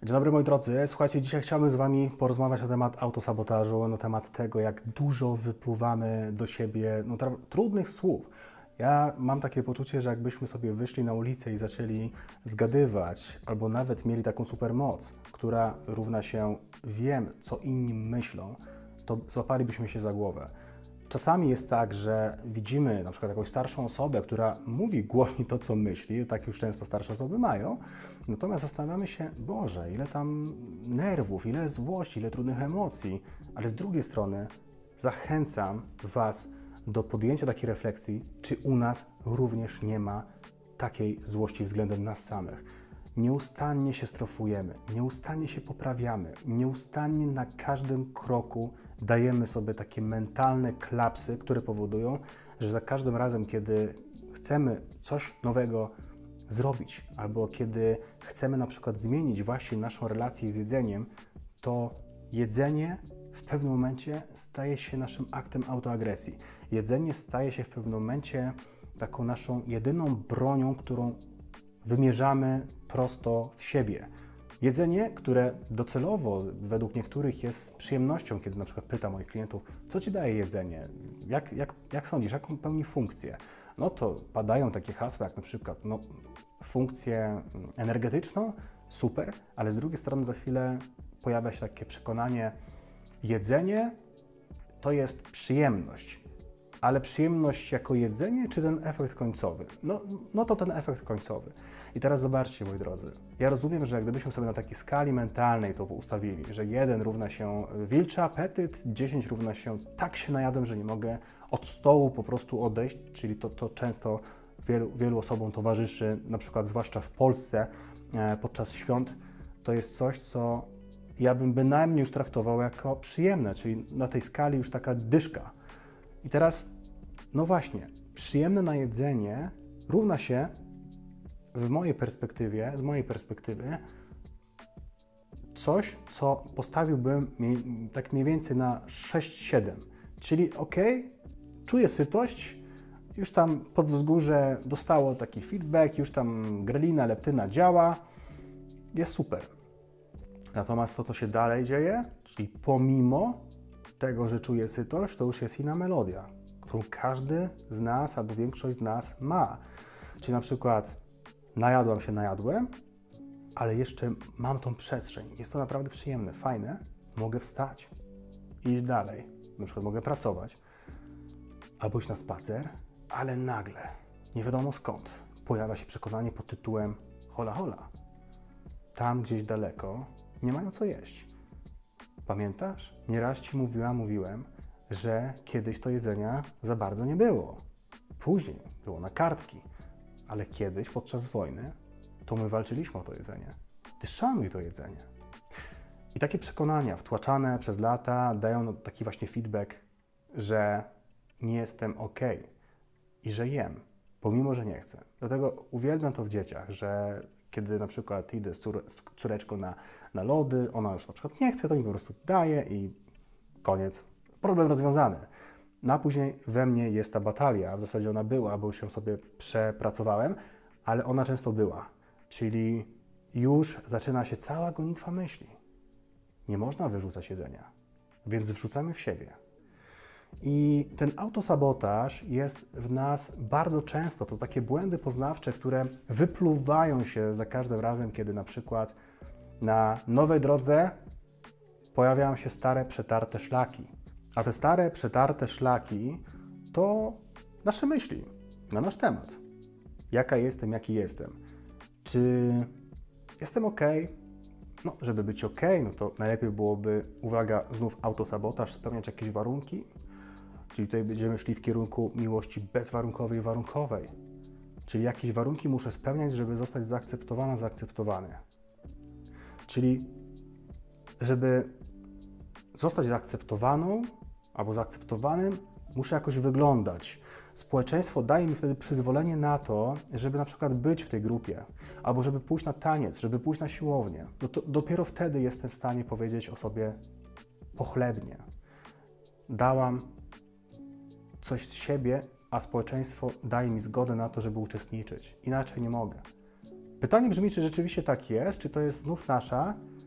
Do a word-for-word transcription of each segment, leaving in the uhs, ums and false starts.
Dzień dobry moi drodzy, słuchajcie, dzisiaj chciałbym z Wami porozmawiać na temat autosabotażu, na temat tego, jak dużo wypluwamy do siebie no, trudnych słów. Ja mam takie poczucie, że jakbyśmy sobie wyszli na ulicę i zaczęli zgadywać, albo nawet mieli taką supermoc, która równa się wiem, co inni myślą, to złapalibyśmy się za głowę. Czasami jest tak, że widzimy na przykład jakąś starszą osobę, która mówi głośniej to, co myśli, tak już często starsze osoby mają, natomiast zastanawiamy się, Boże, ile tam nerwów, ile złości, ile trudnych emocji, ale z drugiej strony zachęcam Was do podjęcia takiej refleksji, czy u nas również nie ma takiej złości względem nas samych. Nieustannie się strofujemy, nieustannie się poprawiamy, nieustannie na każdym kroku dajemy sobie takie mentalne klapsy, które powodują, że za każdym razem, kiedy chcemy coś nowego zrobić, albo kiedy chcemy na przykład zmienić właśnie naszą relację z jedzeniem, to jedzenie w pewnym momencie staje się naszym aktem autoagresji. Jedzenie staje się w pewnym momencie taką naszą jedyną bronią, którą wymierzamy prosto w siebie. Jedzenie, które docelowo według niektórych jest przyjemnością, kiedy na przykład pytam moich klientów, co Ci daje jedzenie, jak, jak, jak sądzisz, jaką pełni funkcję? No to padają takie hasła jak na przykład no, funkcję energetyczną, super, ale z drugiej strony za chwilę pojawia się takie przekonanie, jedzenie to jest przyjemność. Ale przyjemność jako jedzenie, czy ten efekt końcowy? No, no to ten efekt końcowy. I teraz zobaczcie, moi drodzy, ja rozumiem, że gdybyśmy sobie na takiej skali mentalnej to ustawili, że jeden równa się wilczy apetyt, dziesięć równa się tak się najadłem, że nie mogę od stołu po prostu odejść, czyli to, to często wielu, wielu osobom towarzyszy, na przykład zwłaszcza w Polsce e, podczas świąt, to jest coś, co ja bym bynajmniej już traktował jako przyjemne, czyli na tej skali już taka dyszka. I teraz, no właśnie, przyjemne najedzenie równa się w mojej perspektywie, z mojej perspektywy, coś, co postawiłbym mi, tak mniej więcej na sześć siedem. Czyli ok, czuję sytość, już tam Podzwzgórze dostało taki feedback, już tam grelina, leptyna działa, jest super. Natomiast to, co się dalej dzieje, czyli pomimo tego, że czuję sytość, to już jest inna melodia, którą każdy z nas albo większość z nas ma. Czyli na przykład najadłam się, najadłem, ale jeszcze mam tą przestrzeń. Jest to naprawdę przyjemne, fajne. Mogę wstać, iść dalej. Na przykład mogę pracować albo iść na spacer, ale nagle, nie wiadomo skąd, pojawia się przekonanie pod tytułem hola hola. Tam gdzieś daleko nie mają co jeść. Pamiętasz? Nieraz Ci mówiłam, mówiłem, że kiedyś to jedzenia za bardzo nie było. Później było na kartki, ale kiedyś podczas wojny to my walczyliśmy o to jedzenie. Ty szanuj to jedzenie. I takie przekonania wtłaczane przez lata dają taki właśnie feedback, że nie jestem ok i że jem, pomimo że nie chcę. Dlatego uwielbiam to w dzieciach, że kiedy na przykład idę z, córe, z córeczką na, na lody, ona już na przykład nie chce, to mi po prostu daje i koniec. Problem rozwiązany. No a później we mnie jest ta batalia, w zasadzie ona była, bo już ją sobie przepracowałem, ale ona często była. Czyli już zaczyna się cała gonitwa myśli. Nie można wyrzucać jedzenia, więc wrzucamy w siebie. I ten autosabotaż jest w nas bardzo często, to takie błędy poznawcze, które wypluwają się za każdym razem, kiedy na przykład na nowej drodze pojawiają się stare, przetarte szlaki. A te stare, przetarte szlaki to nasze myśli na nasz temat. Jaka jestem, jaki jestem. Czy jestem ok? No, żeby być ok, no to najlepiej byłoby, uwaga, znów autosabotaż, spełniać jakieś warunki. Czyli tutaj będziemy szli w kierunku miłości bezwarunkowej i warunkowej. Czyli jakieś warunki muszę spełniać, żeby zostać zaakceptowana, zaakceptowany. Czyli żeby zostać zaakceptowaną albo zaakceptowanym, muszę jakoś wyglądać. Społeczeństwo daje mi wtedy przyzwolenie na to, żeby na przykład być w tej grupie, albo żeby pójść na taniec, żeby pójść na siłownię. No to dopiero wtedy jestem w stanie powiedzieć o sobie pochlebnie. Dałam coś z siebie, a społeczeństwo daje mi zgodę na to, żeby uczestniczyć. Inaczej nie mogę. Pytanie brzmi, czy rzeczywiście tak jest, czy to jest znów nasza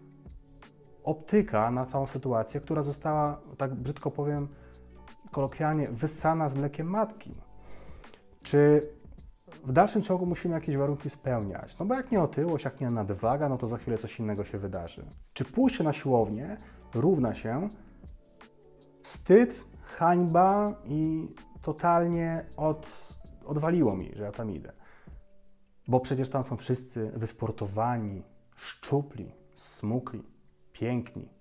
optyka na całą sytuację, która została, tak brzydko powiem, kolokwialnie, wyssana z mlekiem matki. Czy w dalszym ciągu musimy jakieś warunki spełniać? No bo jak nie otyłość, jak nie nadwaga, no to za chwilę coś innego się wydarzy. Czy pójście na siłownię równa się wstyd, hańba i totalnie od, odwaliło mi, że ja tam idę? Bo przecież tam są wszyscy wysportowani, szczupli, smukli, piękni.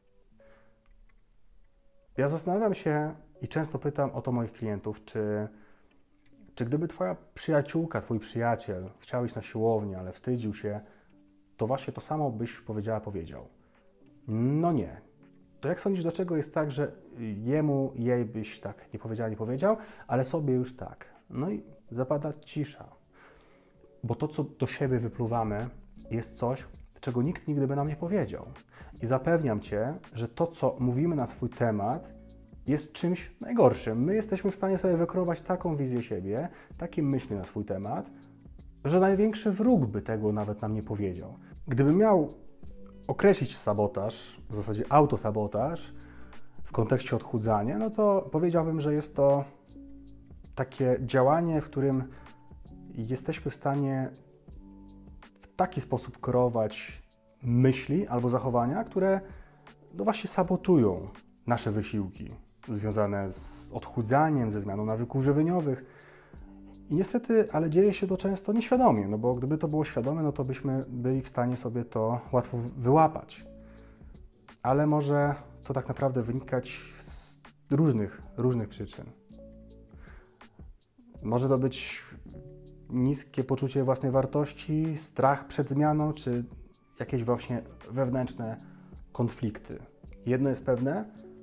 Ja zastanawiam się i często pytam o to moich klientów, czy, czy gdyby twoja przyjaciółka, twój przyjaciel chciał iść na siłownię, ale wstydził się, to właśnie to samo byś powiedziała, powiedział. No nie. To jak sądzisz, dlaczego jest tak, że jemu, jej byś tak nie powiedziała, nie powiedział, ale sobie już tak? No i zapada cisza. Bo to, co do siebie wypluwamy, jest coś, czego nikt nigdy by nam nie powiedział. I zapewniam Cię, że to, co mówimy na swój temat, jest czymś najgorszym. My jesteśmy w stanie sobie wykreować taką wizję siebie, takie myśli na swój temat, że największy wróg by tego nawet nam nie powiedział. Gdybym miał określić sabotaż, w zasadzie autosabotaż w kontekście odchudzania, no to powiedziałbym, że jest to takie działanie, w którym jesteśmy w stanie w taki sposób kreować myśli albo zachowania, które no właśnie sabotują nasze wysiłki związane z odchudzaniem, ze zmianą nawyków żywieniowych. I niestety, ale dzieje się to często nieświadomie, no bo gdyby to było świadome, no to byśmy byli w stanie sobie to łatwo wyłapać. Ale może to tak naprawdę wynikać z różnych, różnych przyczyn. Może to być niskie poczucie własnej wartości, strach przed zmianą, czy jakieś właśnie wewnętrzne konflikty. Jedno jest pewne,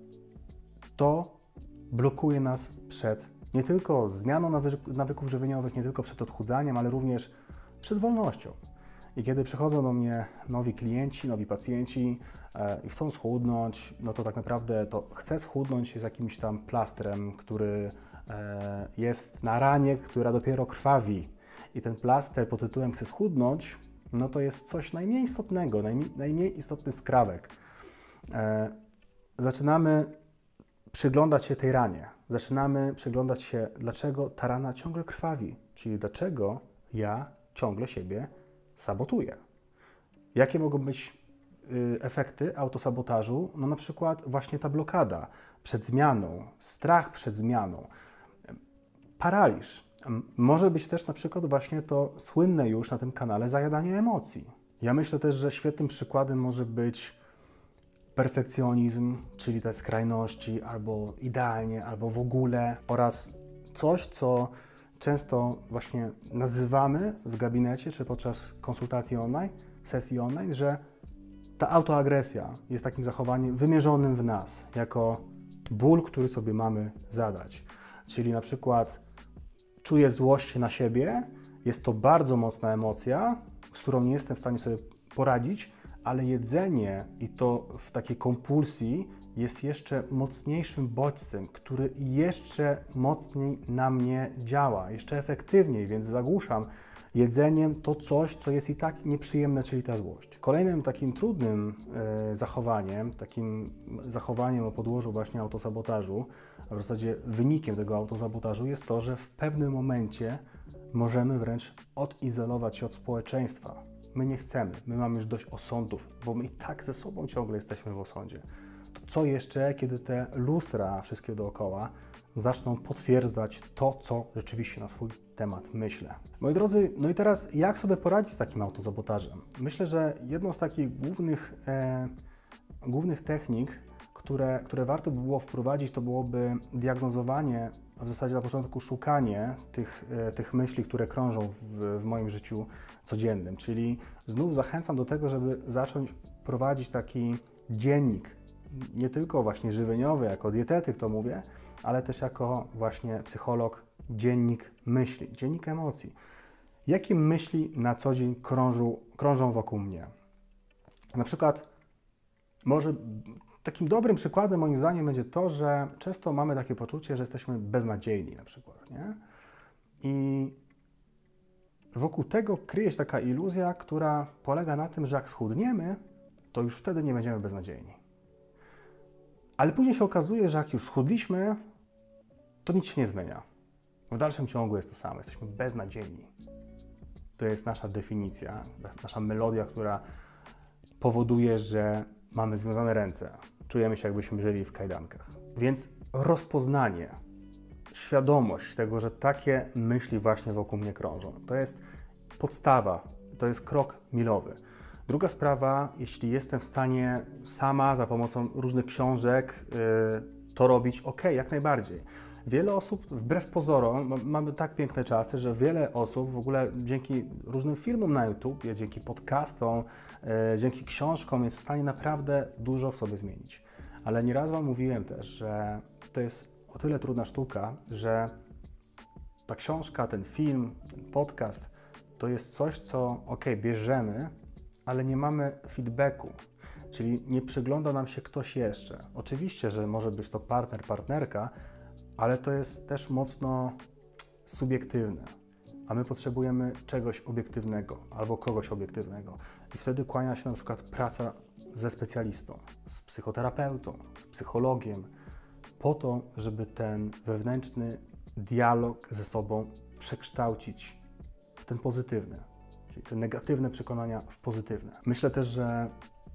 to blokuje nas przed nie tylko zmianą nawyków żywieniowych, nie tylko przed odchudzaniem, ale również przed wolnością. I kiedy przychodzą do mnie nowi klienci, nowi pacjenci e, i chcą schudnąć, no to tak naprawdę to chcę schudnąć z jakimś tam plastrem, który e, jest na ranie, która dopiero krwawi. I ten plaster pod tytułem chcę schudnąć, no to jest coś najmniej istotnego, najmniej, najmniej istotny skrawek. E, zaczynamy przyglądać się tej ranie. Zaczynamy przyglądać się, dlaczego ta rana ciągle krwawi, czyli dlaczego ja ciągle siebie sabotuję. Jakie mogą być y, efekty autosabotażu? No na przykład właśnie ta blokada przed zmianą, strach przed zmianą, paraliż. Może być też na przykład właśnie to słynne już na tym kanale zajadanie emocji. Ja myślę też, że świetnym przykładem może być perfekcjonizm, czyli te skrajności, albo idealnie, albo w ogóle, oraz coś, co często właśnie nazywamy w gabinecie, czy podczas konsultacji online, sesji online, że ta autoagresja jest takim zachowaniem wymierzonym w nas, jako ból, który sobie mamy zadać. Czyli na przykład czuję złość na siebie, jest to bardzo mocna emocja, z którą nie jestem w stanie sobie poradzić, ale jedzenie i to w takiej kompulsji jest jeszcze mocniejszym bodźcem, który jeszcze mocniej na mnie działa, jeszcze efektywniej, więc zagłuszam jedzeniem to coś, co jest i tak nieprzyjemne, czyli ta złość. Kolejnym takim trudnym e, zachowaniem, takim zachowaniem o podłożu właśnie autosabotażu, a w zasadzie wynikiem tego autosabotażu jest to, że w pewnym momencie możemy wręcz odizolować się od społeczeństwa. My nie chcemy, my mamy już dość osądów, bo my i tak ze sobą ciągle jesteśmy w osądzie. To co jeszcze, kiedy te lustra wszystkie dookoła zaczną potwierdzać to, co rzeczywiście na swój temat myślę. Moi drodzy, no i teraz jak sobie poradzić z takim autosabotażem? Myślę, że jedną z takich głównych, e, głównych technik, które, które warto by było wprowadzić, to byłoby diagnozowanie, a w zasadzie na początku szukanie tych, e, tych myśli, które krążą w, w moim życiu codziennym. Czyli znów zachęcam do tego, żeby zacząć prowadzić taki dziennik, nie tylko właśnie żywieniowy, jako dietetyk to mówię, ale też jako właśnie psycholog, dziennik myśli, dziennik emocji. Jakie myśli na co dzień krążą, krążą wokół mnie? Na przykład może takim dobrym przykładem moim zdaniem będzie to, że często mamy takie poczucie, że jesteśmy beznadziejni na przykład, nie? I wokół tego kryje się taka iluzja, która polega na tym, że jak schudniemy, to już wtedy nie będziemy beznadziejni. Ale później się okazuje, że jak już schudliśmy, to nic się nie zmienia. W dalszym ciągu jest to samo, jesteśmy beznadziejni. To jest nasza definicja, nasza melodia, która powoduje, że mamy związane ręce. Czujemy się, jakbyśmy żyli w kajdankach. Więc rozpoznanie, świadomość tego, że takie myśli właśnie wokół mnie krążą, to jest podstawa, to jest krok milowy. Druga sprawa, jeśli jestem w stanie sama za pomocą różnych książek yy, to robić, ok, jak najbardziej. Wiele osób, wbrew pozorom, mamy tak piękne czasy, że wiele osób w ogóle dzięki różnym filmom na YouTube, dzięki podcastom, yy, dzięki książkom jest w stanie naprawdę dużo w sobie zmienić. Ale nieraz Wam mówiłem też, że to jest o tyle trudna sztuka, że ta książka, ten film, ten podcast to jest coś, co ok, bierzemy, ale nie mamy feedbacku, czyli nie przygląda nam się ktoś jeszcze. Oczywiście, że może być to partner, partnerka, ale to jest też mocno subiektywne, a my potrzebujemy czegoś obiektywnego albo kogoś obiektywnego. I wtedy kłania się na przykład praca ze specjalistą, z psychoterapeutą, z psychologiem, po to, żeby ten wewnętrzny dialog ze sobą przekształcić w ten pozytywny, czyli te negatywne przekonania w pozytywne. Myślę też, że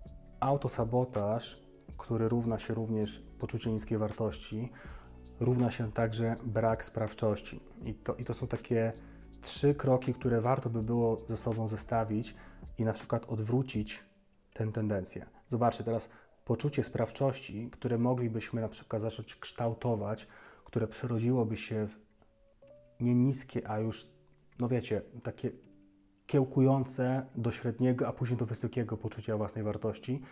autosabotaż, który równa się również poczucie niskiej wartości, równa się także brak sprawczości. I to, i to są takie trzy kroki, które warto by było ze sobą zestawić i na przykład odwrócić tę tendencję. Zobaczcie, teraz poczucie sprawczości, które moglibyśmy na przykład zacząć kształtować, które przerodziłoby się w nie niskie, a już, no wiecie, takie kiełkujące do średniego, a później do wysokiego poczucia własnej wartości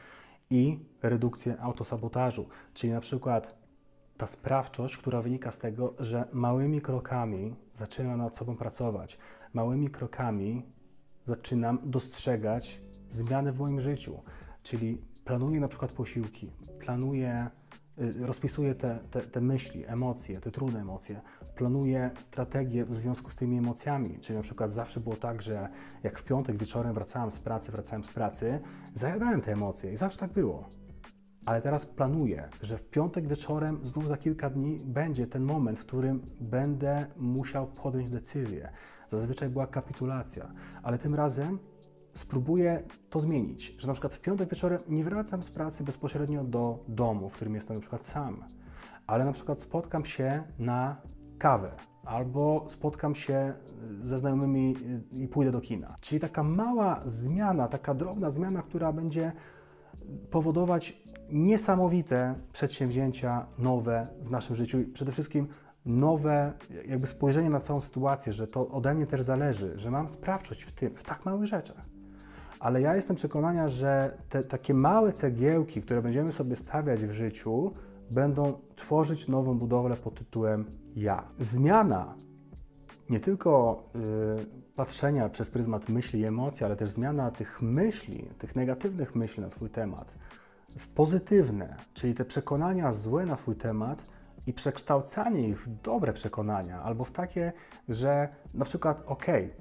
i redukcję autosabotażu, czyli na przykład ta sprawczość, która wynika z tego, że małymi krokami zaczynam nad sobą pracować, małymi krokami zaczynam dostrzegać zmiany w moim życiu, czyli planuję na przykład posiłki, planuję, rozpisuję te, te, te myśli, emocje, te trudne emocje, planuję strategię w związku z tymi emocjami, czyli na przykład zawsze było tak, że jak w piątek wieczorem wracałem z pracy, wracałem z pracy, zajadałem te emocje i zawsze tak było. Ale teraz planuję, że w piątek wieczorem, znów za kilka dni, będzie ten moment, w którym będę musiał podjąć decyzję. Zazwyczaj była kapitulacja, ale tym razem spróbuję to zmienić, że na przykład w piątek wieczorem nie wracam z pracy bezpośrednio do domu, w którym jestem na przykład sam, ale na przykład spotkam się na kawę albo spotkam się ze znajomymi i pójdę do kina. Czyli taka mała zmiana, taka drobna zmiana, która będzie powodować niesamowite przedsięwzięcia nowe w naszym życiu i przede wszystkim nowe jakby spojrzenie na całą sytuację, że to ode mnie też zależy, że mam sprawczość w tym, w tak małych rzeczach. Ale ja jestem przekonania, że te takie małe cegiełki, które będziemy sobie stawiać w życiu, będą tworzyć nową budowlę pod tytułem ja. Zmiana nie tylko y, patrzenia przez pryzmat myśli i emocji, ale też zmiana tych myśli, tych negatywnych myśli na swój temat w pozytywne, czyli te przekonania złe na swój temat i przekształcanie ich w dobre przekonania, albo w takie, że na przykład okej,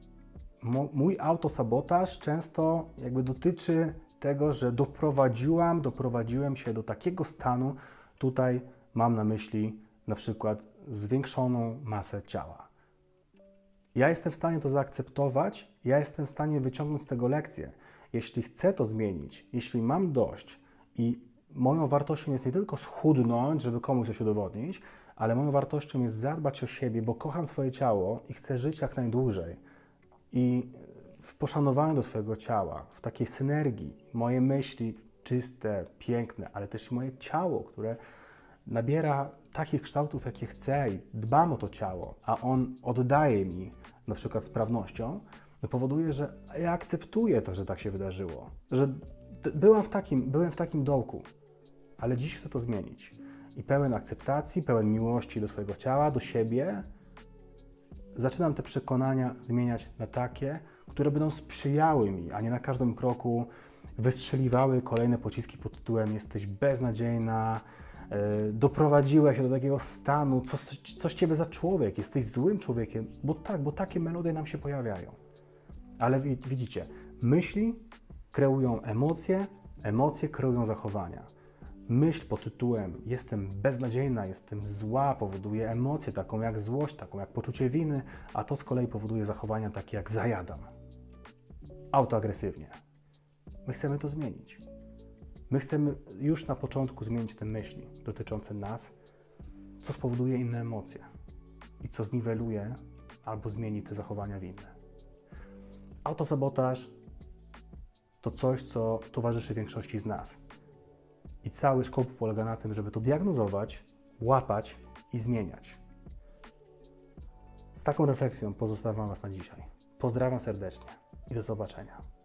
mój autosabotaż często jakby dotyczy tego, że doprowadziłam, doprowadziłem się do takiego stanu, tutaj mam na myśli na przykład zwiększoną masę ciała. Ja jestem w stanie to zaakceptować, ja jestem w stanie wyciągnąć z tego lekcję. Jeśli chcę to zmienić, jeśli mam dość i moją wartością jest nie tylko schudnąć, żeby komuś coś udowodnić, ale moją wartością jest zadbać o siebie, bo kocham swoje ciało i chcę żyć jak najdłużej. I w poszanowaniu do swojego ciała, w takiej synergii, moje myśli czyste, piękne, ale też i moje ciało, które nabiera takich kształtów, jakie chcę i dbam o to ciało, a on oddaje mi na przykład sprawnością, to powoduje, że ja akceptuję to, że tak się wydarzyło, że byłam w takim, byłem w takim dołku, ale dziś chcę to zmienić. I pełen akceptacji, pełen miłości do swojego ciała, do siebie, zaczynam te przekonania zmieniać na takie, które będą sprzyjały mi, a nie na każdym kroku wystrzeliwały kolejne pociski pod tytułem jesteś beznadziejna, yy, doprowadziłeś się do takiego stanu, co, co z ciebie za człowiek, jesteś złym człowiekiem, bo tak, bo takie melodie nam się pojawiają. Ale widzicie, myśli kreują emocje, Emocje kreują zachowania. Myśl pod tytułem jestem beznadziejna, jestem zła powoduje emocję taką jak złość, taką jak poczucie winy, a to z kolei powoduje zachowania takie jak zajadam. Autoagresywnie. My chcemy to zmienić. My chcemy już na początku zmienić te myśli dotyczące nas, co spowoduje inne emocje i co zniweluje albo zmieni te zachowania winne. Autosabotaż to coś, co towarzyszy większości z nas. I cały szkop polega na tym, żeby to diagnozować, łapać i zmieniać. Z taką refleksją pozostawiam Was na dzisiaj. Pozdrawiam serdecznie i do zobaczenia.